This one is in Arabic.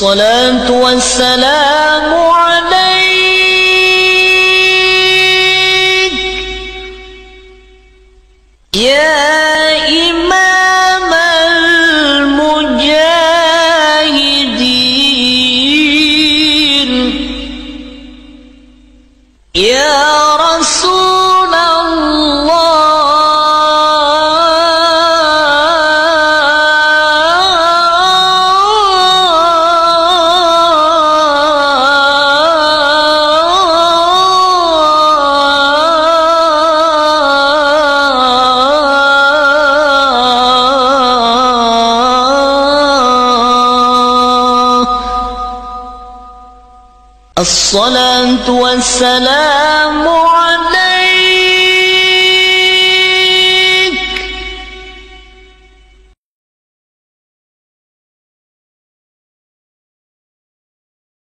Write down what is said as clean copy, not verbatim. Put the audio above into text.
الصلاة والسلام عليك يا إمام المجاهدين يا رسول الله الصلاة والسلام عليك